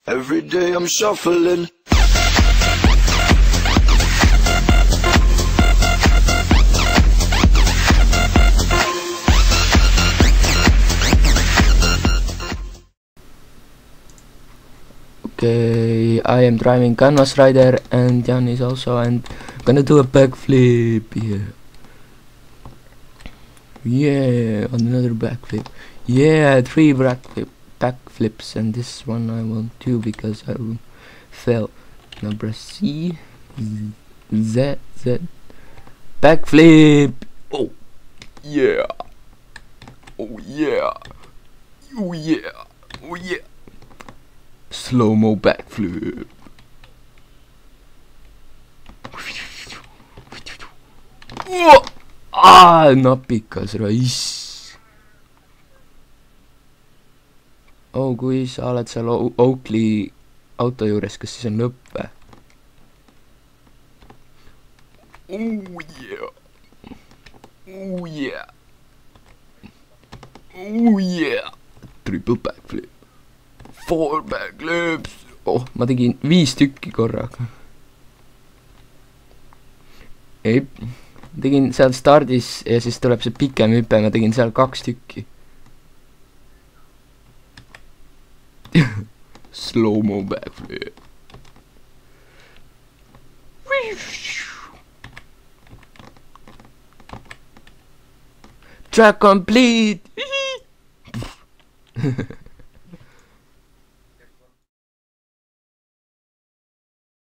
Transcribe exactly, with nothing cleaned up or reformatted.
Every day I'm shuffling. Okay, I am driving Canvas Rider and Jan is also, and I'm gonna do a backflip here. Yeah, another backflip. Yeah, three backflip backflips, and this one I won't do because I fell. Number C, Z, Z, backflip. Oh, yeah. Oh yeah. Oh yeah. Oh yeah. Slow-mo backflip. Oh! Ah, napikas raiss. Oh, kui sa oled seal Oakley auto juures, kas siis on lõpp või? Oh yeah. Oh yeah. Oh yeah. Triple backflip. Four backflips. Oh, ma tegin viis tükki korraga. Ei, tegin seal stardis ja siis tuleb see pikem hüpe, ma tegin seal kaks tükki. Slow-mo backflip. Track complete.